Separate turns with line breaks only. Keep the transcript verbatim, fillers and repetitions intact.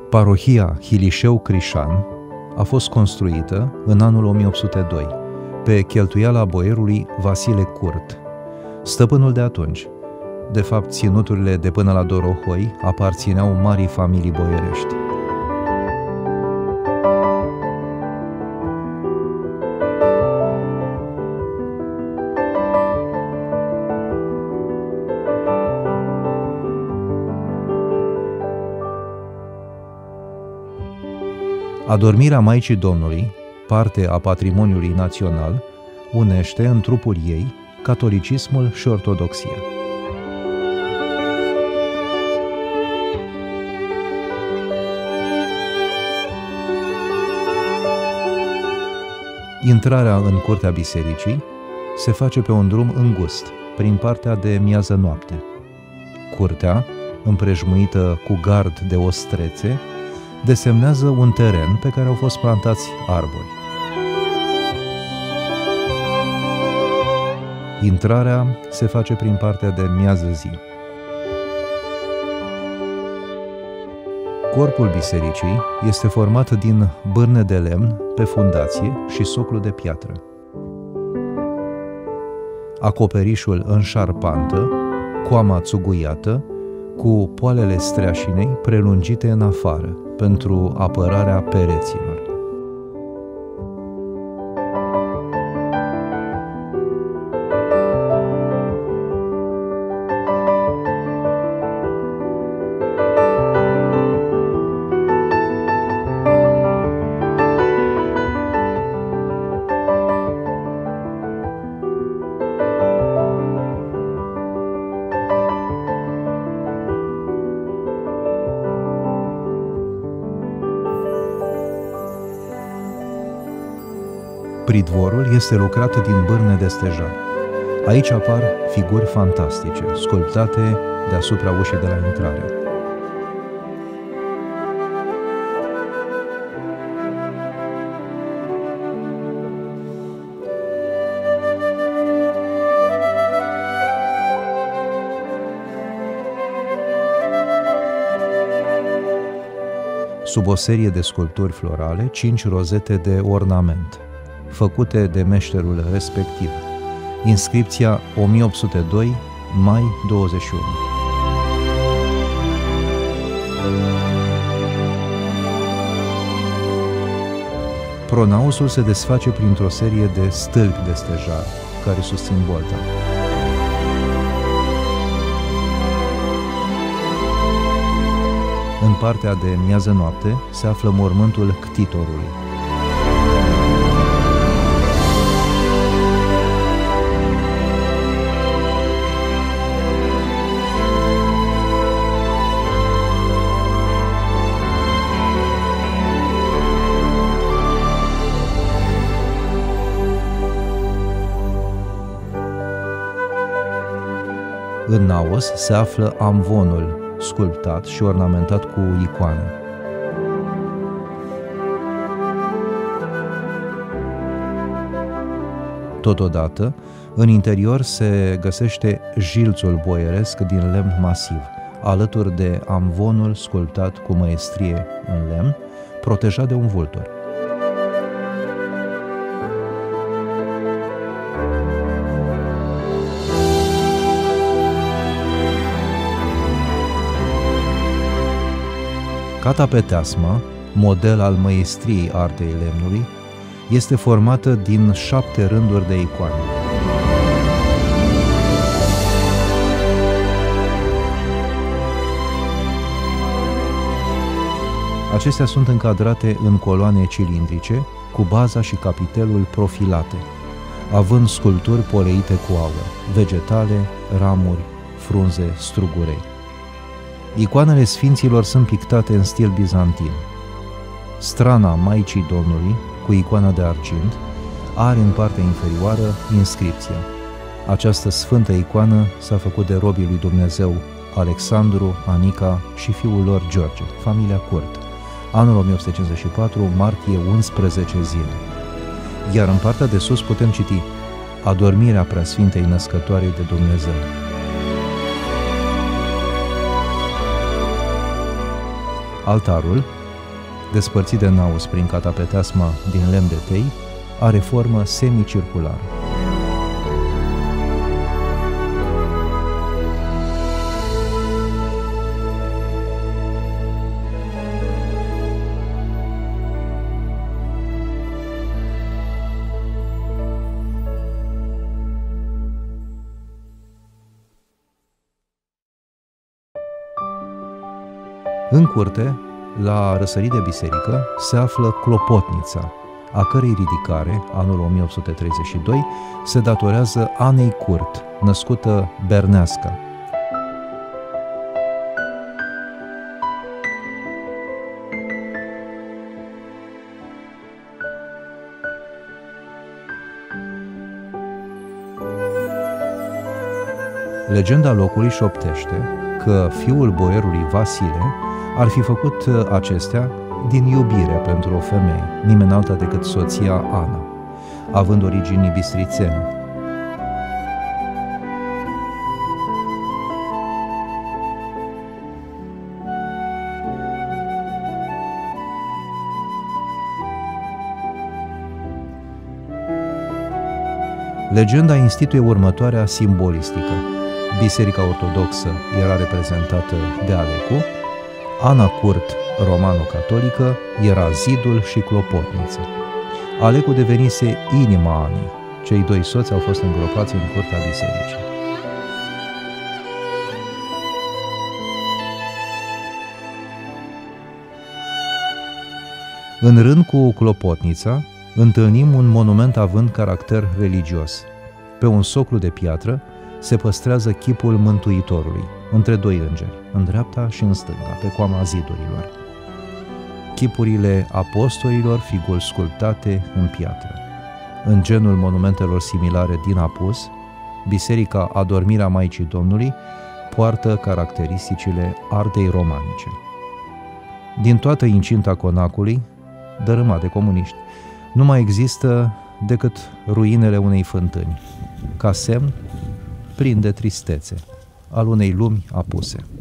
Parohia Hilișeu-Crișan a fost construită în anul o mie opt sute doi, pe cheltuiala boierului Vasile Curt, stăpânul de atunci. De fapt, ținuturile de până la Dorohoi aparțineau marii familii boierești. Adormirea Maicii Domnului, parte a patrimoniului național, unește în trupul ei catolicismul și ortodoxia. Intrarea în curtea bisericii se face pe un drum îngust, prin partea de miază noapte. Curtea, împrejmuită cu gard de ostrețe, desemnează un teren pe care au fost plantați arbori. Intrarea se face prin partea de miază zi. Corpul bisericii este format din bârne de lemn pe fundație și soclu de piatră. Acoperișul în șarpantă, coama țuguiată, cu poalele streașinei prelungite în afară, pentru apărarea pereților. Pridvorul este lucrat din bârne de stejar. Aici apar figuri fantastice, sculptate deasupra ușii de la intrare. Sub o serie de sculpturi florale, cinci rozete de ornament, făcute de meșterul respectiv. Inscripția o mie opt sute doi, mai douăzeci și unu. Pronausul se desface printr-o serie de stâlpi de stejar care susțin bolta. În partea de miază noapte se află mormântul ctitorului. În naos se află amvonul, sculptat și ornamentat cu icoane. Totodată, în interior se găsește jilțul boieresc din lemn masiv, alături de amvonul sculptat cu măestrie în lemn, protejat de un vultur. Catapeteasma, model al măestriei artei lemnului, este formată din șapte rânduri de icoane. Acestea sunt încadrate în coloane cilindrice, cu baza și capitelul profilate, având sculpturi poleite cu aur, vegetale, ramuri, frunze, strugurei. Icoanele sfinților sunt pictate în stil bizantin. Strana Maicii Domnului, cu icoana de argint, are în partea inferioară inscripția: această sfântă icoană s-a făcut de robii lui Dumnezeu Alexandru, Anica și fiul lor George, familia Curt, anul o mie opt sute cincizeci și patru, martie unsprezece zile. Iar în partea de sus putem citi: adormirea Preasfintei Născătoarei de Dumnezeu. Altarul despărțit de naos prin catapeteasma din lemn de tei, are formă semicirculară. În curte, la răsărit de biserică, se află clopotnița, a cărei ridicare, anul o mie opt sute treizeci și doi, se datorează Anei Curt, născută Berneasca. Legenda locului șoptește că fiul boierului Vasile ar fi făcut acestea din iubire pentru o femeie, nimeni alta decât soția Ana, având origini bistrițene. Legenda instituie următoarea simbolistică. Biserica ortodoxă era reprezentată de Alecu, Ana Curt, romano-catolică, era zidul și clopotniță. Alecu devenise inima Anei. Cei doi soți au fost îngropați în curtea bisericii. În rând cu clopotnița, întâlnim un monument având caracter religios. Pe un soclu de piatră se păstrează chipul Mântuitorului, între doi îngeri, în dreapta și în stânga, pe coama zidurilor. Chipurile apostolilor, figuri sculptate în piatră. În genul monumentelor similare din apus, Biserica Adormirea Maicii Domnului poartă caracteristicile artei romanice. Din toată incinta conacului, dărâmat de comuniști, nu mai există decât ruinele unei fântâni, ca semn plin de tristețe al unei lumi apuse.